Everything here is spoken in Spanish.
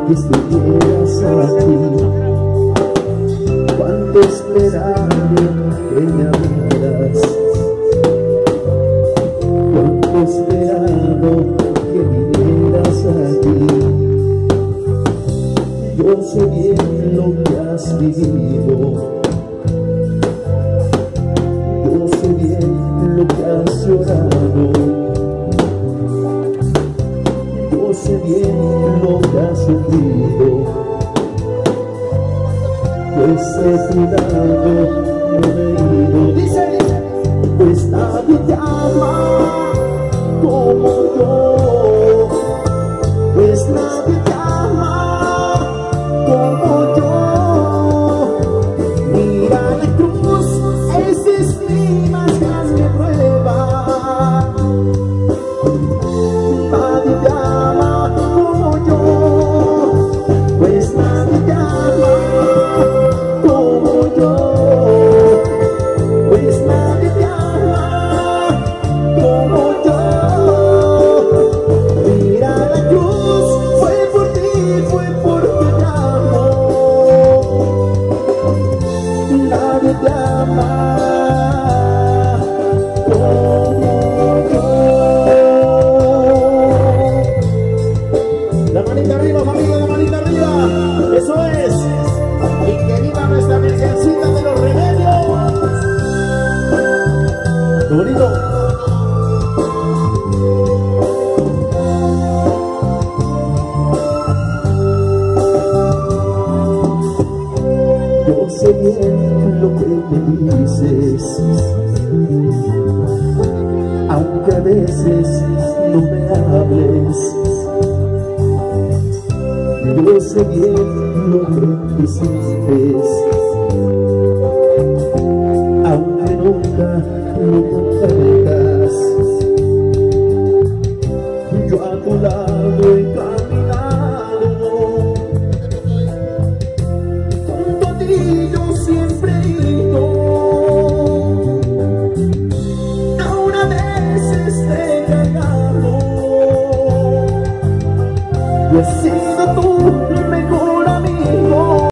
que estuvieras aquí. Cuánto esperaba que me hablaras, cuánto esperaba que vinieras aquí. Yo sé bien lo que has vivido, yo sé bien lo que has llorado, yo sé bien lo que has sufrido. Pues de tu lado no me he ido. Dice, pues nadie te ama como yo, pues nadie te ama como yo. Mira la cruz, esa es mi más grande prueba. Nadie te ama como yo, pues nadie te ama como yo, pues nadie te ama como yo. Mira la cruz, fue por ti, fue porque te amo. Nadie te ama como yo. La manita arriba, familia, la manita arriba. Eso es. Y que viva nuestra virgencita de los remedios. ¡Qué bonito! Yo sé bien lo que me dices, aunque a veces no me hables. Yo sé bien lo que hiciste, aunque nunca lo